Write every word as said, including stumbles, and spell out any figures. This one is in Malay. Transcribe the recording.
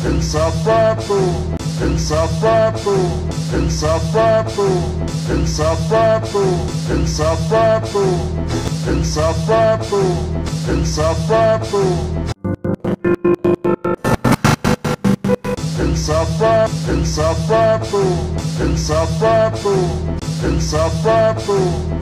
el zapato, el zapato, el zapato, el zapato, el zapato, el zapato, el zapato, el zapato, el zapato, el zapato, el zapato.